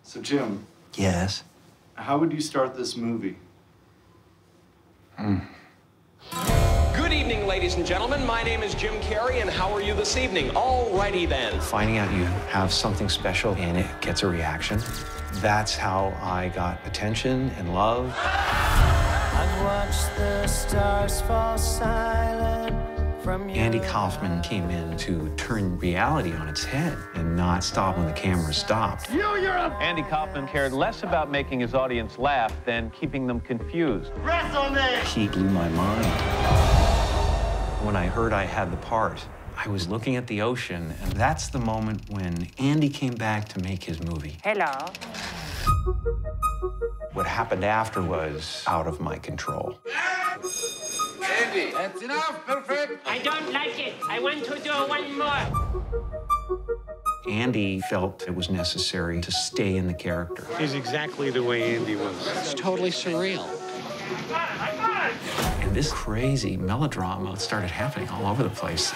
So, Jim. Yes? How would you start this movie? Good evening, ladies and gentlemen. My name is Jim Carrey, and how are you this evening? Alrighty then. Finding out you have something special and it gets a reaction. That's how I got attention and love. I've watched the stars fall silent from Andy Kaufman came in to turn reality on its head and not stop when the camera stopped. Andy Kaufman cared less about making his audience laugh than keeping them confused. He blew my mind. When I heard I had the part, I was looking at the ocean, and that's the moment when Andy came back to make his movie. Hello. What happened after was out of my control. Andy, that's enough. Perfect. I don't like it. I want to do one more. Andy felt it was necessary to stay in the character. He's exactly the way Andy was. It's totally surreal. And this crazy melodrama started happening all over the place.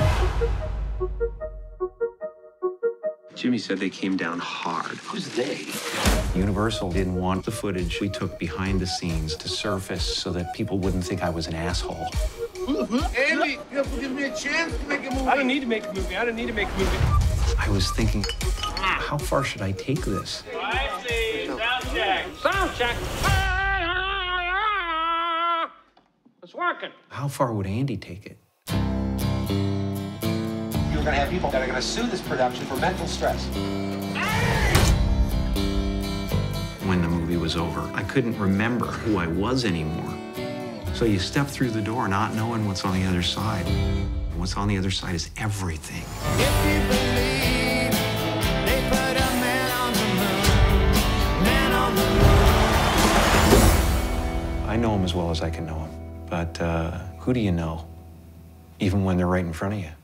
Jimmy said they came down hard. Who's they? Universal didn't want the footage we took behind the scenes to surface so that people wouldn't think I was an asshole. Andy, you have to give me a chance to make a movie. I don't need to make a movie. I don't need to make a movie. I was thinking, how far should I take this? I see. Sound check. Sound check. It's working. How far would Andy take it? You're going to have people that are going to sue this production for mental stress. When the movie was over, I couldn't remember who I was anymore. So you step through the door not knowing what's on the other side. And what's on the other side is everything. If you believe they put a man on the moon, man on the moon. I know him as well as I can know him. But who do you know, even when they're right in front of you?